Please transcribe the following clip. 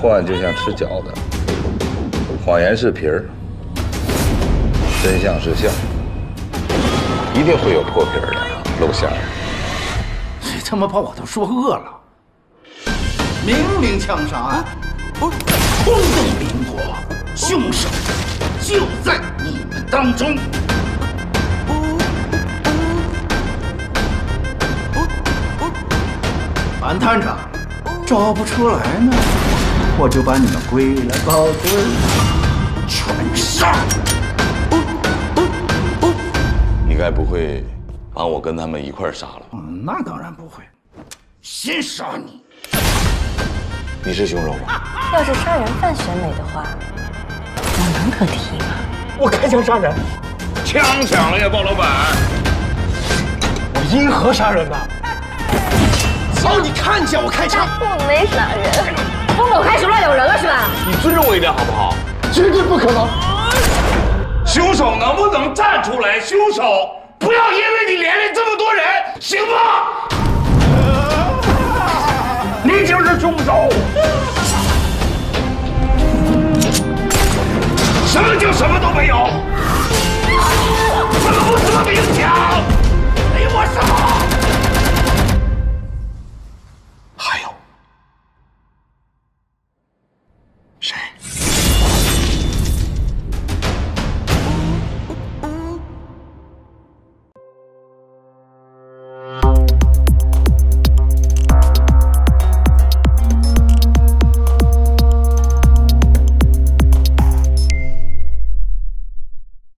破案就像吃饺子，谎言是皮儿，真相是馅儿，一定会有破皮儿的，露馅儿。 你他妈把我都说饿了。明明枪杀案，轰动邻国，凶手就在你们当中。韩探长，找不出来呢，我就把你们归来包堆，全杀！ 你该不会把我跟他们一块儿杀了吧？ 那当然不会，先杀你！ 你是凶手吗？ 要是杀人犯选美的话，有能可提吗？ 我开枪杀人， 枪抢了呀，鲍老板！ 我因何杀人呢？哦，你看见我开枪？ 我没杀人。风口开始乱咬人了是吧？ 你尊重我一点好不好？ 绝对不可能！ 凶手能不能站出来？凶手不要因为你连累这么多人，行吗？你就是凶手！什么就什么都没有。